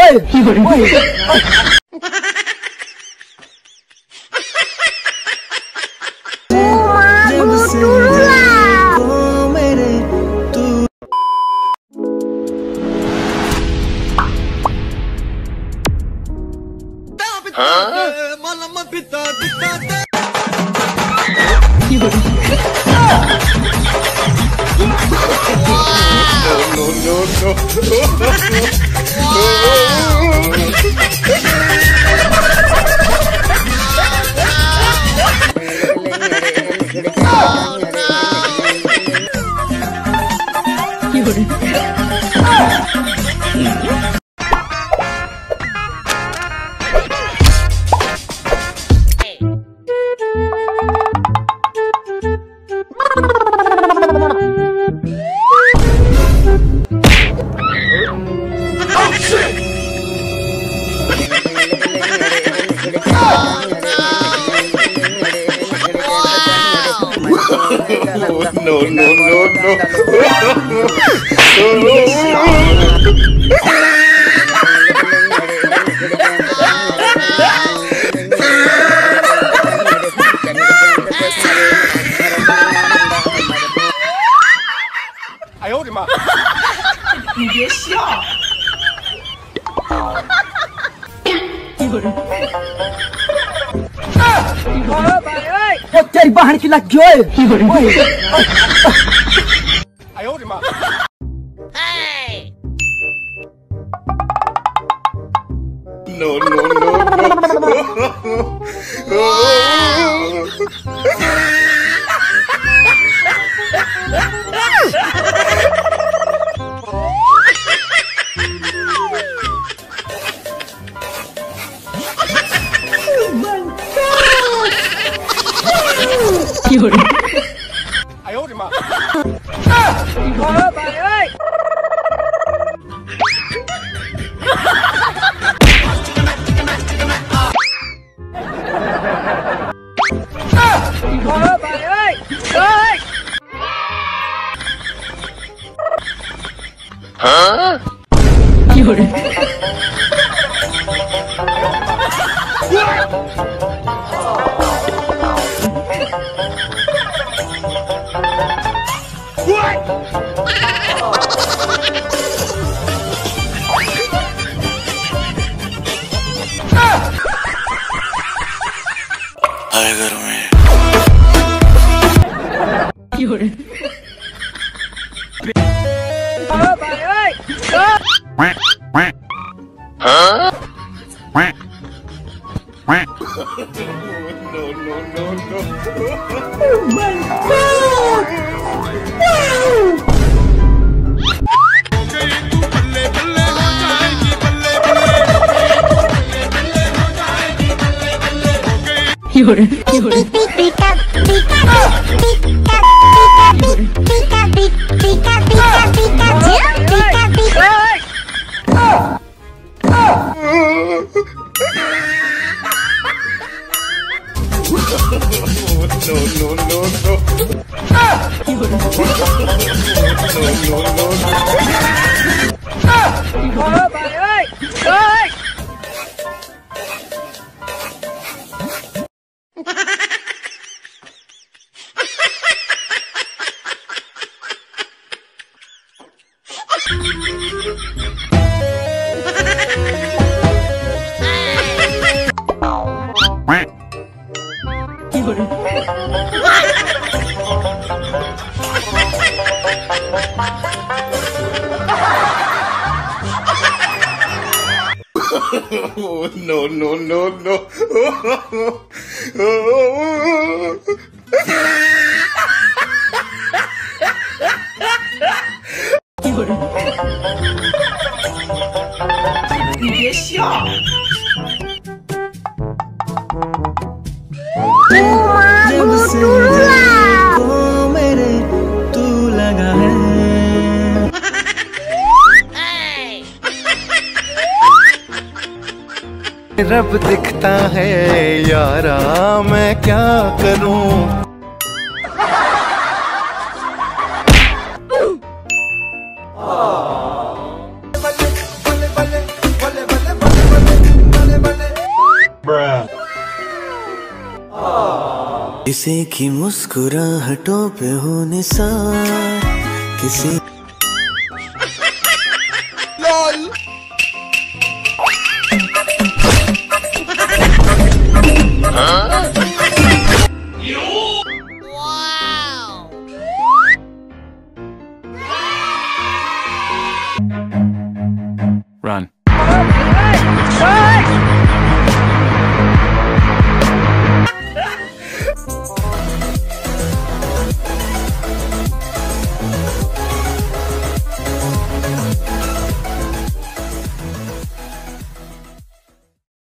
哎呦我的妈！ 你别笑。 我तेरी बहन की लग गई। 哎呦我的妈！No no no no！ 哎呦我的妈！ 有人。 घर में 有人。 No no no no！ Oh my God! Wow! 有人，有人。 No no no no！ No no no no！ 有人。你别笑。 जब से दिल को मेरे तू लगा है। रब दिखता है यारा मैं क्या करूं। बल्ले बल्ले बल्ले बल्ले किसी की मुस्कुराहटों पे हो निसार, किसी